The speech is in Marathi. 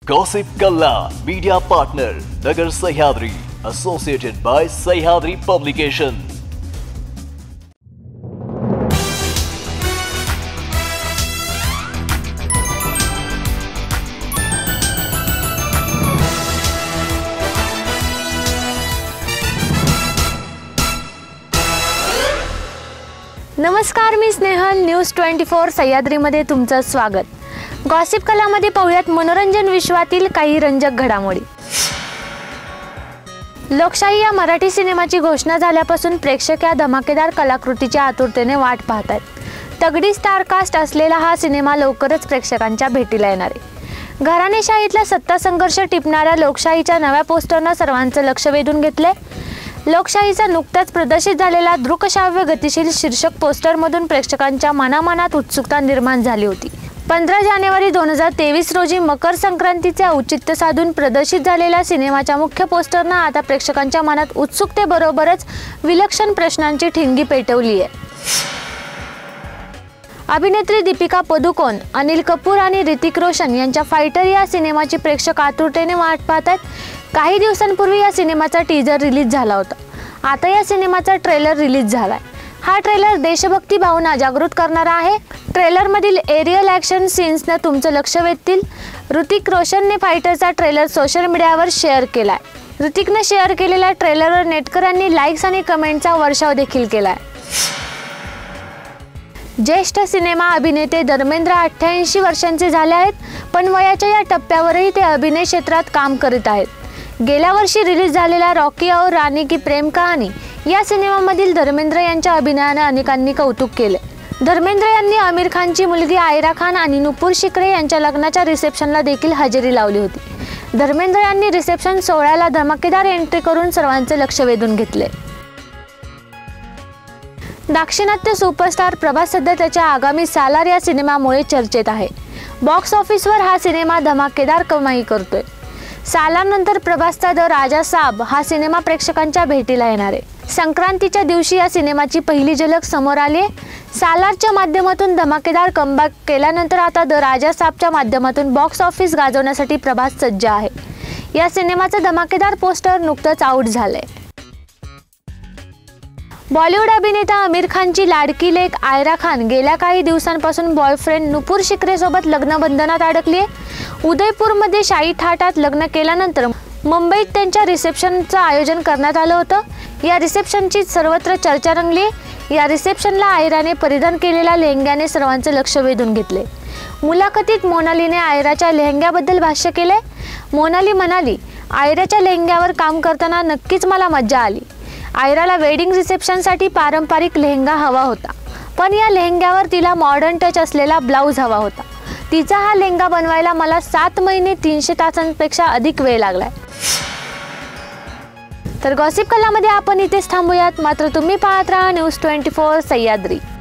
Gossip Kalla Media Partner Nagar Sahyadri Associated by Sahyadri Publication. नमस्कार, मी स्नेहल. न्यूज 24 सह्याद्रीमध्ये तुमचं स्वागत. गॉसिप कलामध्ये पाहूयात मनोरंजन विश्वातील काही रंजक घडामोडी. लोकशाही या मराठी सिनेमाची घोषणा झाल्यापासून प्रेक्षक या धमाकेदार कलाकृतीच्या आतुरतेने वाट पाहत आहेत. तगडी स्टारकास्ट असलेला हा सिनेमा लवकरच प्रेक्षकांच्या भेटीला येणार आहे. घराणेशाहीतला सत्ता संघर्ष टिपणाऱ्या लोकशाहीच्या नव्या पोस्टरनं सर्वांचं लक्ष वेधून घेतलंय. लोकशाहीचा नुकताच प्रदर्शित झालेला दृकश्राव्य गतिशील शीर्षक पोस्टरमधून प्रेक्षकांच्या मनामनात उत्सुकता निर्माण झाली होती. 15 जानेवारी 2023 रोजी मकर संक्रांतीचे औचित्य साधून प्रदर्शित झालेल्या सिनेमाच्या मुख्य पोस्टरनं आता प्रेक्षकांच्या मनात उत्सुकतेबरोबरच विलक्षण प्रश्नांची ठिणगी पेटवली आहे. अभिनेत्री दीपिका पदुकोण, अनिल कपूर आणि ऋतिक रोशन यांच्या फायटर या सिनेमाची प्रेक्षक आतुरतेने वाट पाहत आहेत. काही दिवसांपूर्वी या सिनेमाचा टीजर रिलीज झाला होता. आता या सिनेमाचा ट्रेलर रिलीज झालाय. हा ट्रेलर देशभक्ती भावना जागृत करणारा आहे. ट्रेलरमधील एरियल ॲक्शन सीन्सनं तुमचं लक्ष वेधतील. ऋतिक रोशनने फायटरचा ट्रेलर सोशल मीडियावर शेअर केलाय. ऋतिकने शेअर केलेल्या ट्रेलरवर नेटकरांनी लाईक्स आणि कमेंटचा वर्षाव देखील केलाय. ज्येष्ठ सिनेमा अभिनेते धर्मेंद्र 88 वर्षांचे झाले आहेत, पण वयाच्या या टप्प्यावरही ते अभिनय क्षेत्रात काम करीत आहेत. गेल्या वर्षी रिलीज झालेल्या रॉकी और रानी की प्रेम कहाणी या सिनेमामधील धर्मेंद्र यांच्या अभिनयाने अनेकांनी कौतुक केले. धर्मेंद्र यांनी आमिर खानची मुलगी आयरा खान आणि नुपूर शिकरे यांच्या लग्नाच्या रिसेप्शनला देखील हजेरी लावली होती. धर्मेंद्र यांनी रिसेप्शन सोहळ्याला धमाकेदार एंट्री करून सर्वांचे लक्ष वेधून घेतले. दाक्षिणात्य सुपरस्टार प्रभास सध्या त्याच्या आगामी सालार या सिनेमामुळे चर्चेत आहे. बॉक्स ऑफिसवर हा सिनेमा धमाकेदार कमाई करतोय. सालारनंतर प्रभासचा द राजा साब हा सिनेमा प्रेक्षकांच्या भेटीला येणार आहे. संक्रांतीच्या दिवशी या सिनेमाची पहिली झलक समोर आली आहे. सालारच्या माध्यमातून धमाकेदार कमबॅक केल्यानंतर आता द राजा साबच्या माध्यमातून बॉक्स ऑफिस गाजवण्यासाठी प्रभास सज्ज आहे. या सिनेमाचं धमाकेदार पोस्टर नुकतंच आउट झालंय. बॉलिवूड अभिनेता आमिर खानची लाडकी लेक आयरा खान गेल्या काही दिवसांपासून बॉयफ्रेंड नुपूर शिकरे सोबत लग्नबंधनात अडकली आहे. उदयपूरमध्ये शाही थाटात लग्न केल्यानंतर मुंबईत त्यांच्या रिसेप्शनचं आयोजन करण्यात आलं होतं. या रिसेप्शनची सर्वत्र चर्चा रंगली. या रिसेप्शनला आयराने परिधान केलेल्या लेहंग्याने सर्वांचे लक्ष वेधून घेतले. मुलाखतीत मोनालीने आयराच्या लेहंग्याबद्दल भाष्य केले. मोनाली म्हणाली, आयराच्या लेहंग्यावर काम करताना नक्कीच मला मज्जा आली. आयराला वेडिंग रिसेप्शनसाठी पारंपरिक लेहंगा हवा होता, पण या लेहंग्यावर तिला मॉडर्न टच असलेला ब्लाऊज हवा होता. तिचा हा लेहंगा बनवायला मला 7 महिने 300 तासांपेक्षा अधिक वेळ लागलाय. तर गॉसिप कलामध्ये आपण इथेच थांबूयात. मात्र तुम्ही पाहत राहा न्यूज 24 सह्याद्री.